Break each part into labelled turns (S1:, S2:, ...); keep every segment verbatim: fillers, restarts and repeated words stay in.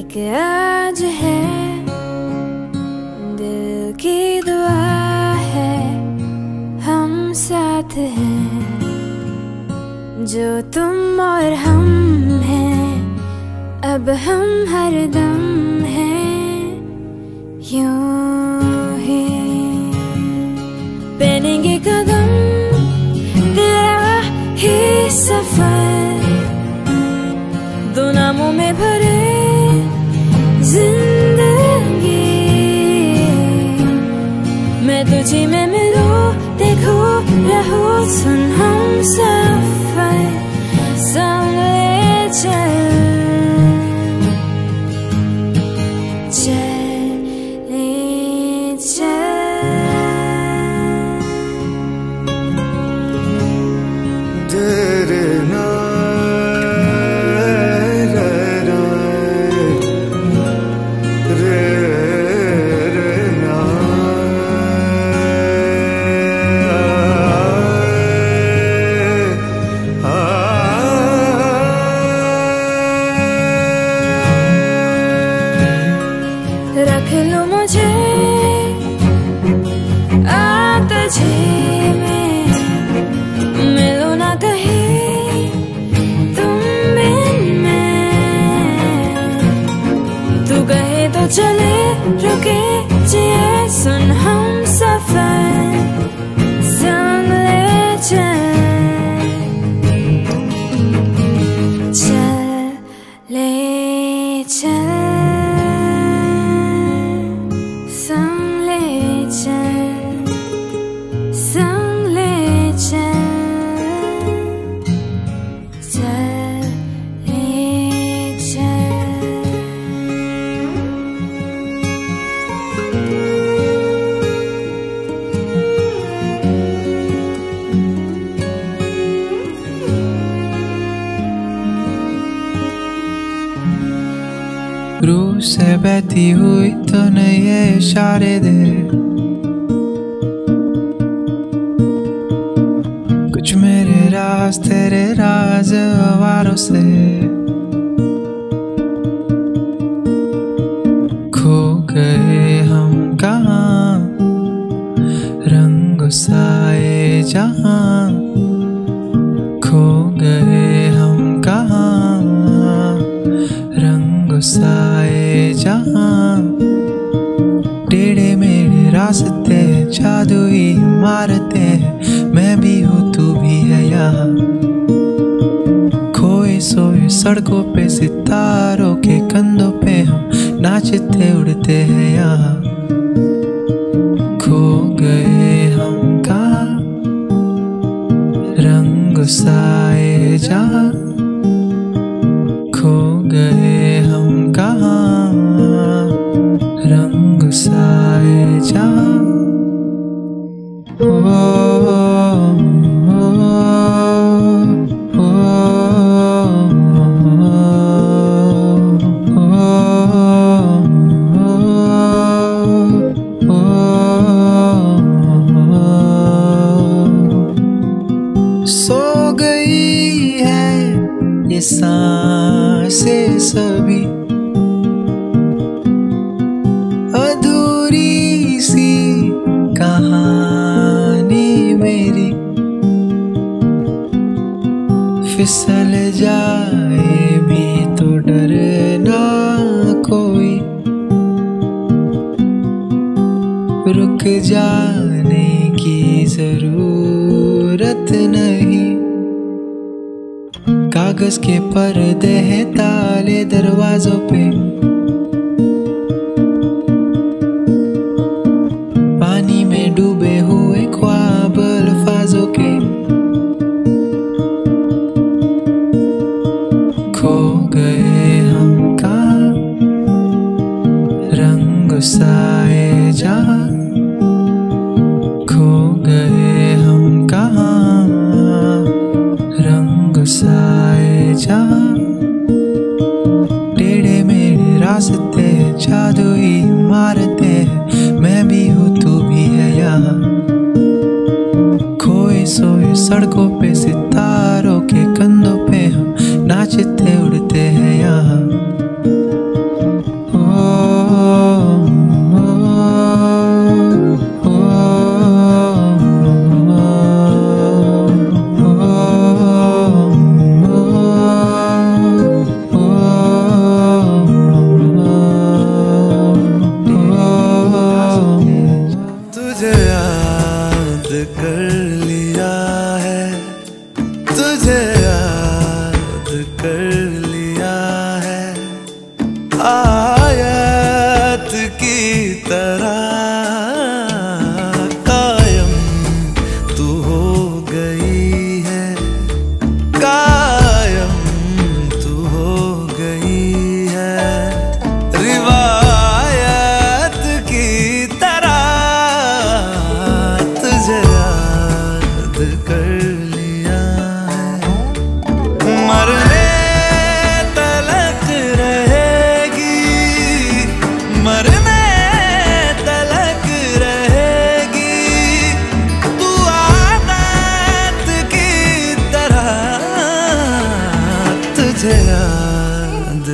S1: एक आज है, दिल की दुआ है, हम साथ हैं, जो तुम और हम हैं, अब हम हरदम हैं, यूं ही पहनेंगे कदम तेरा ही सफर, दो नामों में भरे जिंदगी, मैं तुझी में मिलूं, देखूं, रहूं, सुन हम सफर संग ले चल, चल ले चल। रख लो मुझे आतझे में, मिलो ना कहीं तुम बिन मैं, तू कहे तो चले, रुके जिए, सुन हम सफर संग ले चल, चल ले चल, संग ले चल, संग ले चल, चल ले चल।
S2: रूह से बहती हुई तो नहीं ये इशारे दे, कुछ मेरे राज तेरे राज आवारों से, खो गए हम कहाँ रंग साए जहाँ, खो गए हम कहाँ रंग साए जहाँ, टेढ़े मेढ़े रास्ते जादुई इमारतें, मैं भी हूँ तू भी है यहाँ, खोए सोए सड़कों पे सितारों के कंधों पे हम नाचते उड़ते हैं यहाँ, खो गए हम कहाँ रंग साए जहाँ, खो गए हम कहाँ रंग साए जहाँ, ओ, ओ, ओ, ओ, ओ, सो गई है ये सांसें सभी, अधूरी सी कहानी मेरी, फिसल जाए भी तो डरना कोई, रुक जाने की जरूरत नहीं, कागज के पर्दे हैं ताले दरवाजों पे, पानी में डूबे हुए ख्वाब अल्फाजों के, खो गए हम कहाँ रंग साए जहाँ, खो गए हम कहाँ रंग साए जहाँ, टेढ़े मेढ़े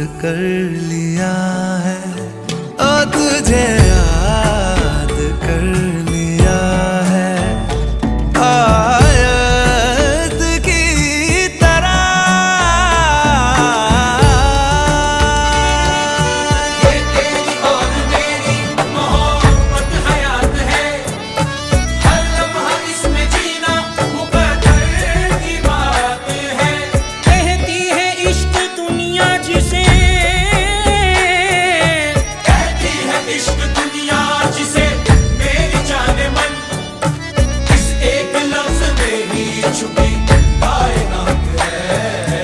S2: कर लिया है, ओ तुझे याद कर लिया है आयत की तरह।
S3: ये तेरी और मेरी मोहब्बत हयात है, हर लम्हा इसमें जीना मुकद्दर की बात है। कहती है इश्क दुनिया जिसे, कहती है इश्क दुनिया जिसे, मेरी जाने मन इस एक लफ्ज में ही छुपी कायनात है।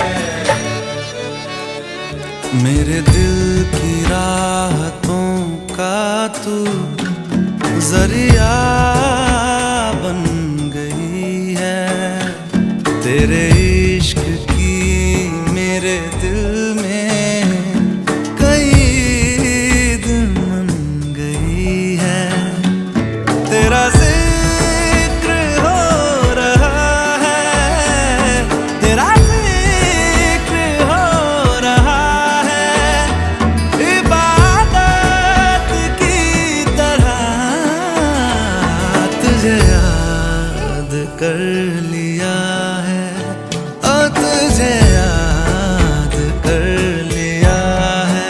S2: मेरे दिल की राहतों का तू जरिया बन गई है, तेरे इश्क की मेरे दिल में कई दिन मन गई है। तेरा जिक्र हो रहा है, तेरा जिक्र हो रहा है इबादत की तरह। तुझे याद कर लिया है, ओ तुझे याद कर लिया है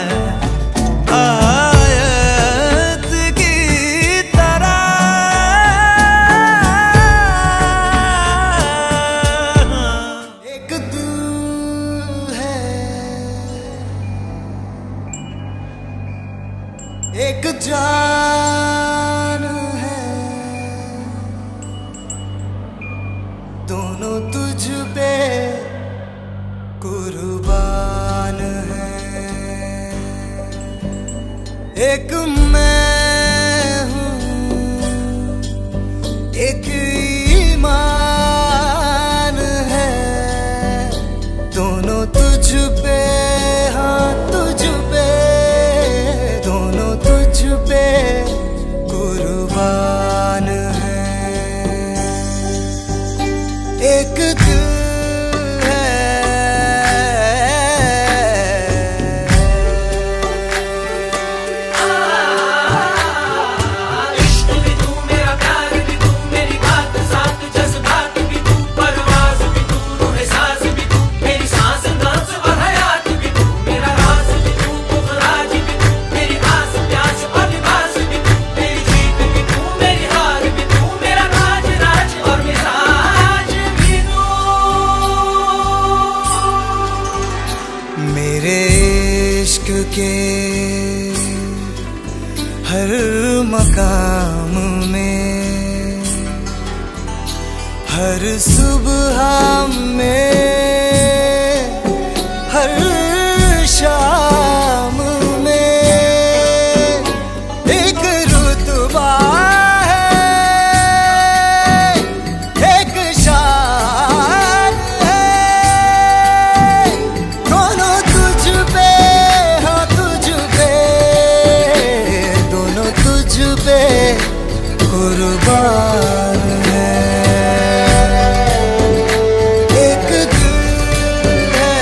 S2: आयत की तरह। एक तू है, एक जान है, दोनों तुझ पे कुर्बान है। एक मैं हूँ, एक ईमान है, दोनों तुझ पे, हाँ तुझ पे, दोनों तुझ पे कुर्बान है। एक दिल है,
S3: इश्क भी तू, मेरा प्यार भी तू, मेरी बात साथ जज्बात भी तू, परवाज़ भी तू, रूह साज़ भी तू, मेरी सांस नाज़ और हयात भी तू, मेरा राज़ भी तू, पुख़राज भी तू, मेरी आस प्यास और लिबास भी तू, मेरी जीत भी तू, मेरी हार भी तू, मेरा राज राज और मिजाज भी तू।
S2: मेरे इश्क के हर मकाम में, हर सुबह में, हर शाम में एक रुतबा है, एक शान है, दोनों तुझ पे, हाँ तुझ पे, दोनों तुझ पे कुर्बान है। एक दिल है,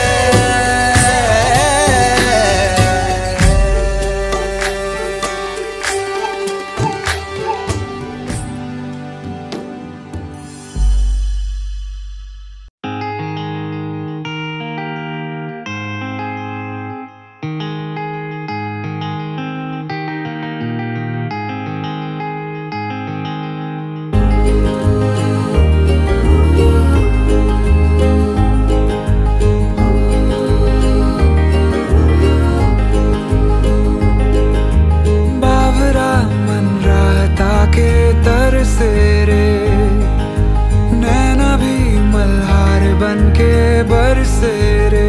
S2: बावरा मन रहता के तर से रे, नैना भी मल्हार बन के बरसे रे।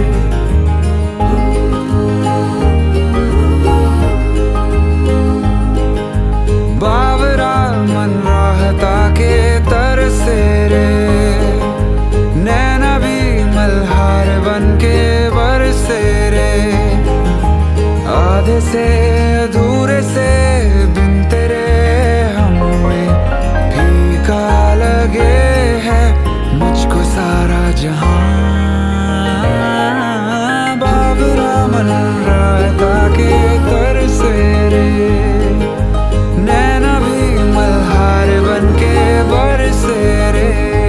S2: बावरा मन रहता के तर से रे, नैना भी मल्हार बन के बरसे रे। आधे से अधूरे से बिन तेरे हमें फीका लगे है मुझको सारा जहां। बाबरा मन राता के तरसे रे, नैना भी मल्हार बन के बरसे रे।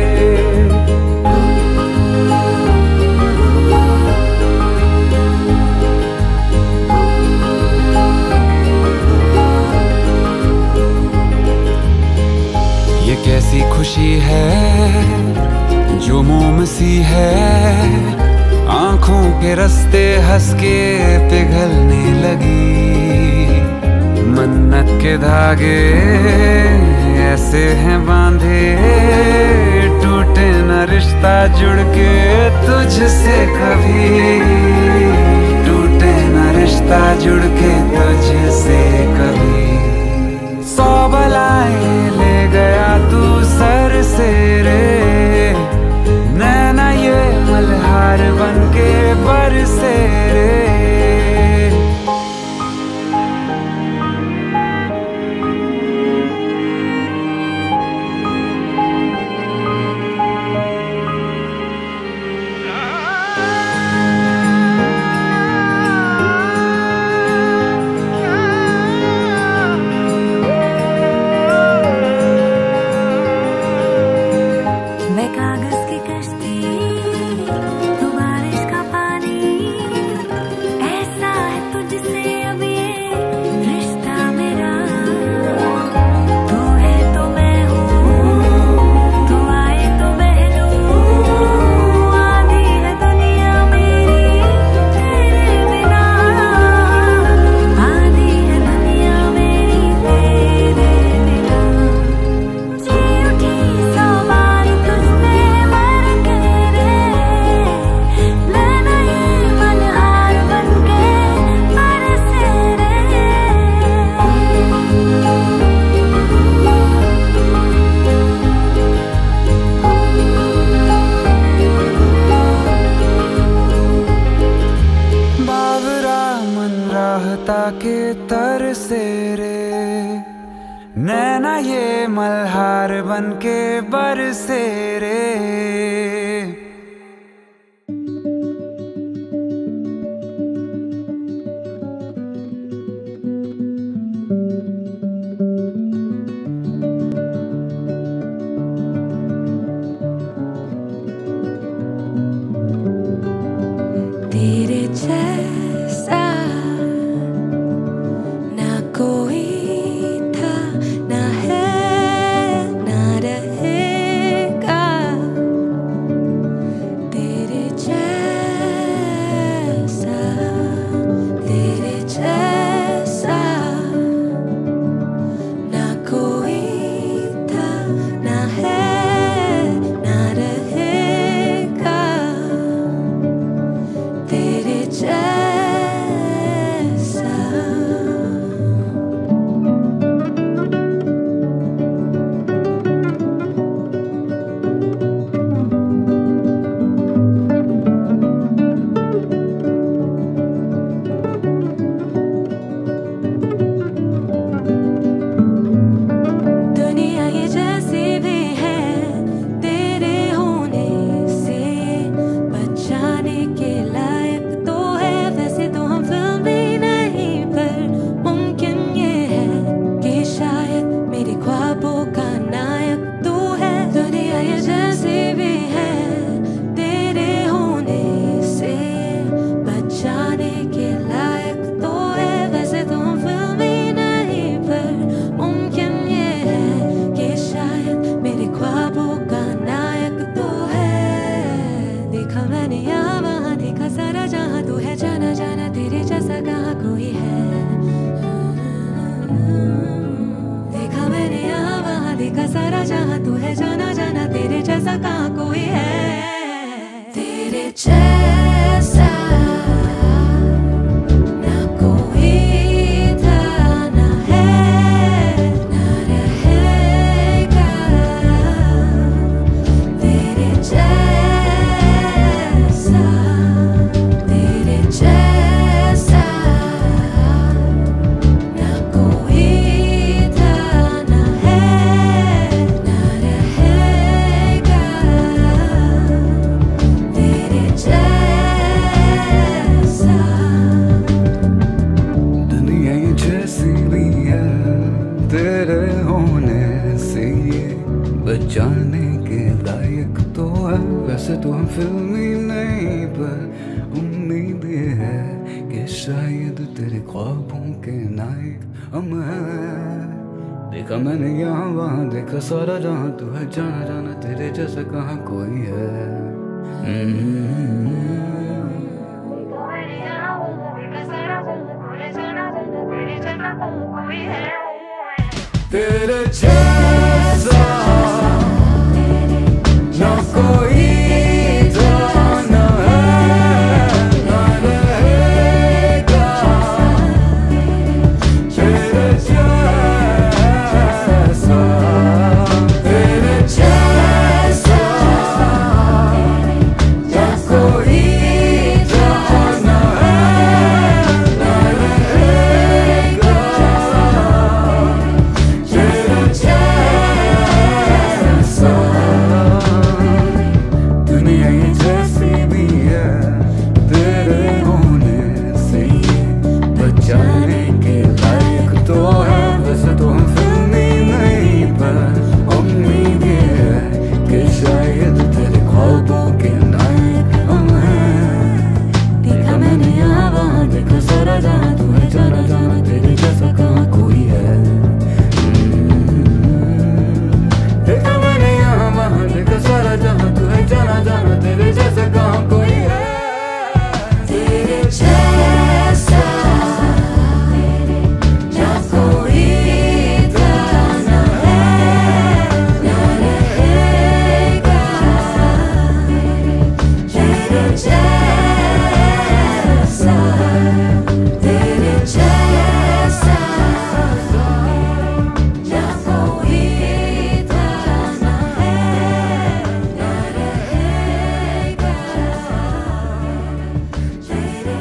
S2: ये कैसी खुशी है जो मोम सी है, आंखों के रास्ते हंस के पिघलने लगी। मन्नत के धागे ऐसे हैं बांधे, टूटे न रिश्ता जुड़ के तुझसे कभी, टूटे न रिश्ता जुड़ के तुझसे कभी। सौ बलाएं ले गया तू सर से रे, नैना ये मल्हार बन के बरसे रे।
S1: मैं कागज की कश्ती, तू बारिश का पानी, ऐसा है तुझसे अब ये रिश्ता मेरा। तू है तो मैं हूँ, तू आए तो बह लूँ, आधी है दुनिया मेरी तेरे बिना, आधी है दुनिया मेरी तेरे बिना। जी उठी सौ बार तुझसे मर के रे, नैना ये मल्हार बन के बरसे रे।
S2: बावरा मन राहता के तरसे रे, नैना ये मल्हार बन के बरसे रे।
S1: तेरे जैसा ना कोई था, ना है, ना रहेगा।
S2: फिल्मी नहीं पर उम्मीद है कि शायद तेरे ख्वाबों के नायक हम हैं। देखा मैंने यहाँ वहाँ देखा सारा जहाँ, तू है जाना जाना तेरे जैसा कहाँ कोई है। तेरे जैसा ना कोई जाना है ना रहेगा। तेरे जैसा तेरे जैसा ना कोई जाना है ना रहेगा। तेरे जैसा दुनिया ये जैसी भी है तेरे होने से बचाने के लायक तो है। वैसे तो हम फिल्मी नहीं पर उम्मीद है कि शायद तेरे ख्वाबों के नायक हम हैं। देखा मैंने यहाँ वहाँ देखा सारा जहाँ, तू है जाना जाना तेरे जैसा कहाँ कोई है। देखा मैंने यहाँ वहाँ देखा सारा जहाँ, तू है जाना जाना तेरे जैसा कहाँ कोई है। तेरे जैसा ना कोई जाना है ना रहेगा। तेरे जैसा तेरे जैसा ना कोई जाना है ना रहेगा। तेरे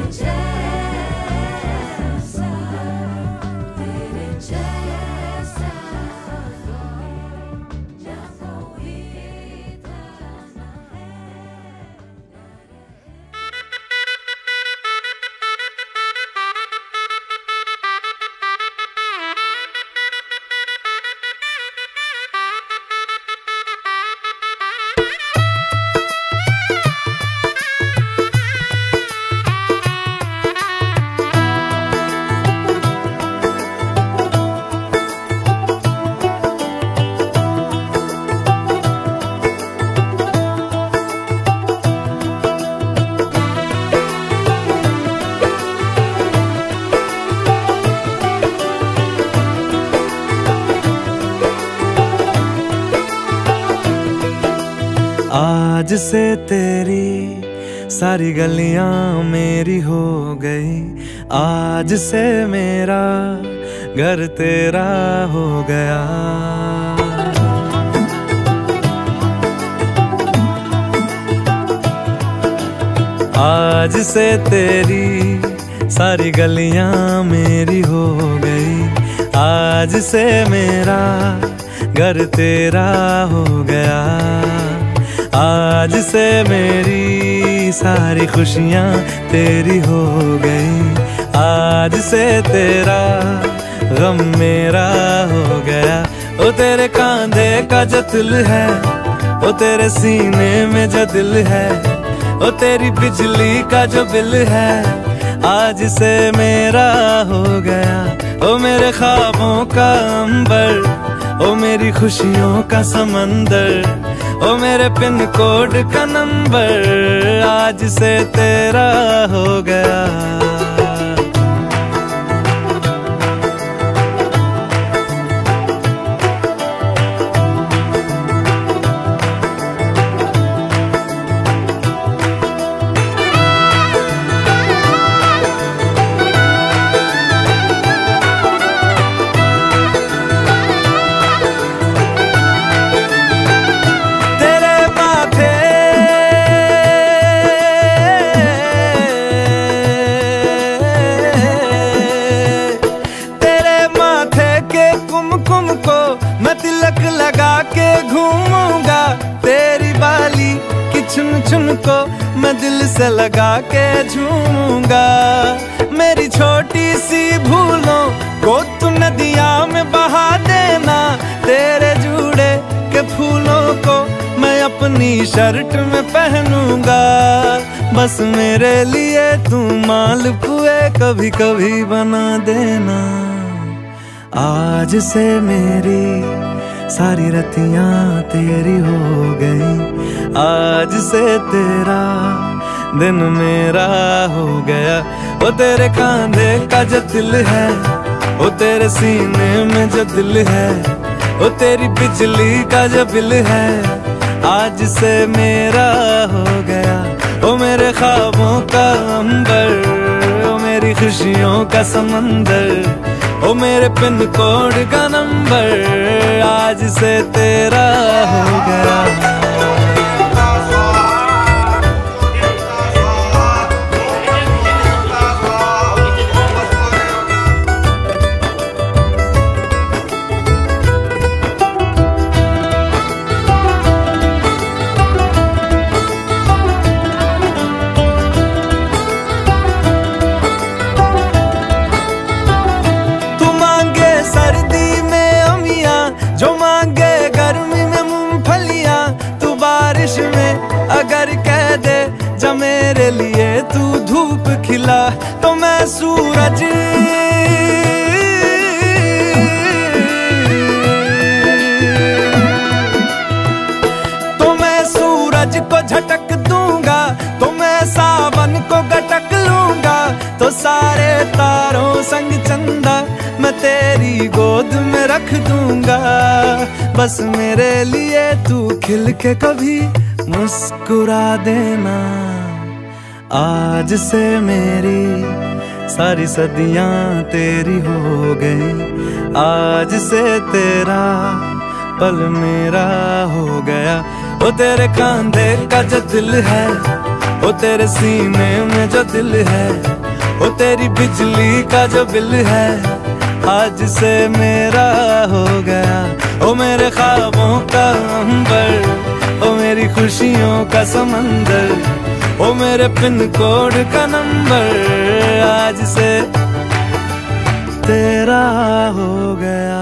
S2: जैसा तेरे जैसा ना कोई जाना है।
S4: आज से तेरी सारी गलियां मेरी हो गई। आज से मेरा घर तेरा हो गया। आज से तेरी सारी गलियां मेरी हो गई। आज से मेरा घर तेरा हो गया। आज से मेरी सारी खुशियां तेरी हो गई। आज से तेरा गम मेरा हो गया। ओ तेरे कांधे का जो दिल है, ओ तेरे सीने में जो दिल है, ओ तेरी बिजली का जो बिल है, आज से मेरा हो गया। ओ मेरे ख्वाबों का अंबर, ओ मेरी खुशियों का समंदर, ओ मेरे पिन कोड का नंबर, आज से तेरा हो गया। लगा के घूमूंगा तेरी बाली की चुन चुन को मैं दिल से लगा के झूमूंगा। मेरी छोटी सी भूलों को तू नदिया में बहा देना। तेरे जूड़े के फूलों को मैं अपने अपनी शर्ट में पहनूंगा। बस मेरे लिए तू मालपुए कभी कभी बना देना। आज से मेरी सारी रतियां तेरी हो गई, आज से तेरा दिन मेरा हो गया। वो तेरे कांधे का जो दिल है, वो तेरे सीने में जो दिल है, वो तेरी बिजली का जो बिल है, आज से मेरा हो गया। वो मेरे ख्वाबों का अंबर, वो मेरी खुशियों का समंदर, वो मेरे पिन कोड का नंबर, आज से तेरा हो गया। अगर कह दे जब मेरे लिए तू धूप खिला, तो मैं सूरज तो मैं सूरज को झटक दूंगा, तो मैं सावन को गटक लूंगा। तो सारे तारों संग चंदा मैं तेरी गोद में रख दूंगा। बस मेरे लिए तू खिल के कभी मुस्कुरा देना। आज से मेरी सारी सदियां तेरी हो गई, आज से तेरा पल मेरा हो गया। वो तेरे कांधे का जो दिल है, वो तेरे सीने में जो दिल है, वो तेरी बिजली का जो बिल है, आज से मेरा हो गया। वो मेरे ख्वाबों का अंबर, ओ मेरी खुशियों का समंदर, ओ मेरे पिन कोड का नंबर, आज से तेरा हो गया।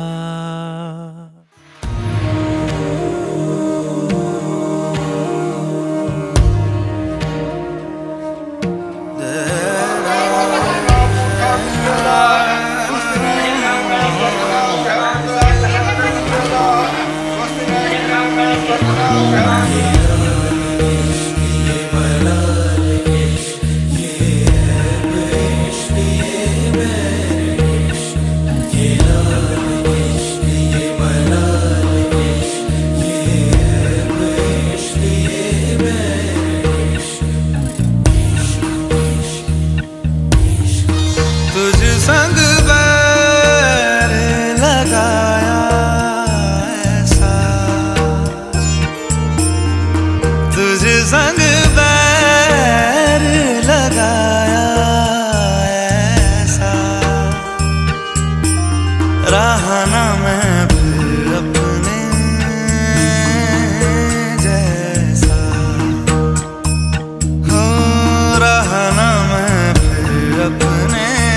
S4: संग बैर लगाया ऐसा, तुझे संग बैर लगाया ऐसा, रहा ना मैं फिर अपने जैसा, हो रहा ना मैं फिर अपने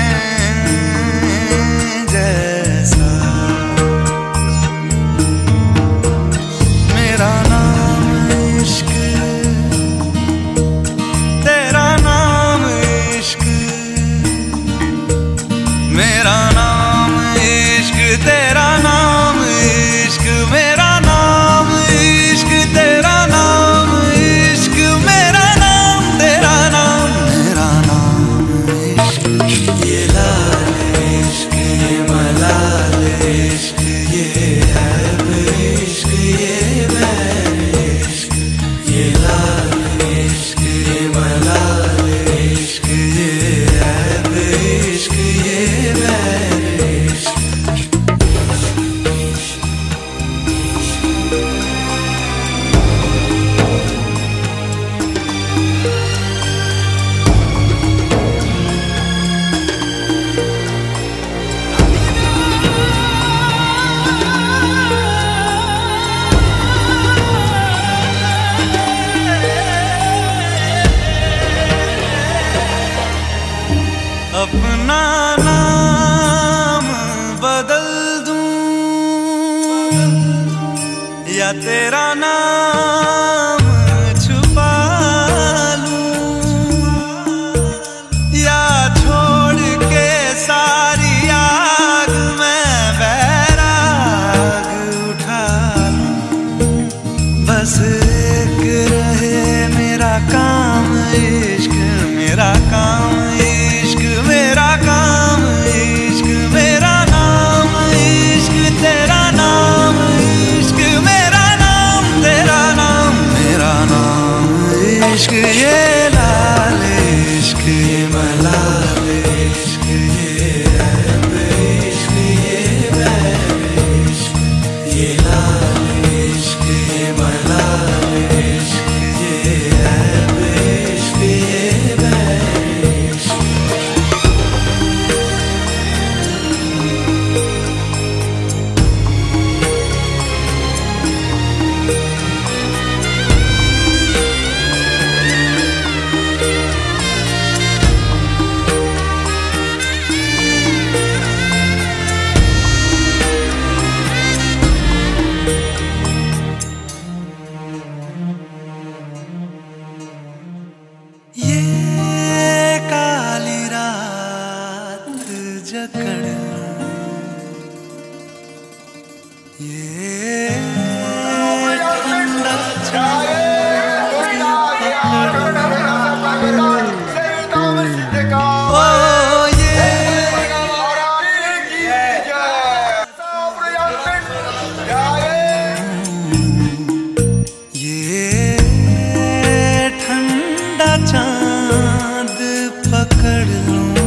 S4: अपना नाम बदल दूं या तेरा नाम जकड़ लूं। ये ठंडा चाय चांद पकड़ लूं।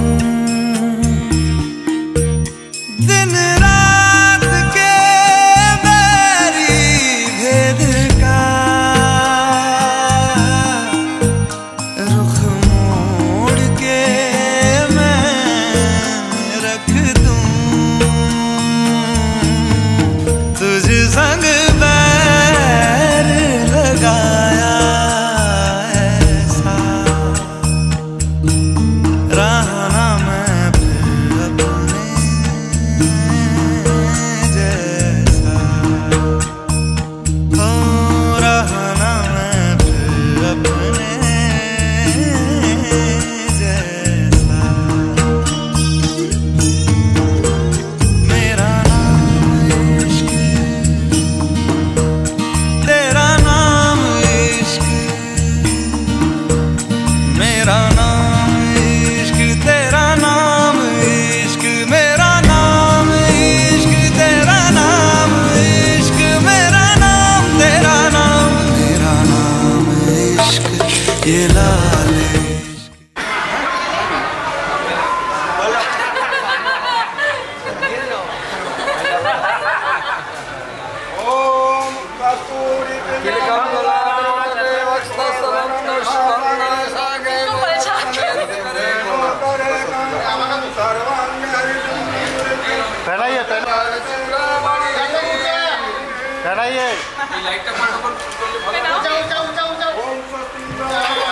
S4: दिन रात के बैरी भेद का रुख मोड़ के मैं रख दूं। तुझ संग बैर लगाया रहना मैं फिर अपने जैसा। हो रहना मैं फिर अपने जैसा। मेरा नाम इश्क, तेरा नाम इश्क, मेरा नाम तेरा नाम इश्क, मेरा नाम इश्क, तेरा नाम इश्क, मेरा नाम, तेरा नाम, मेरा नाम इश्क, ये लाल
S5: पहनाइए पहनाइए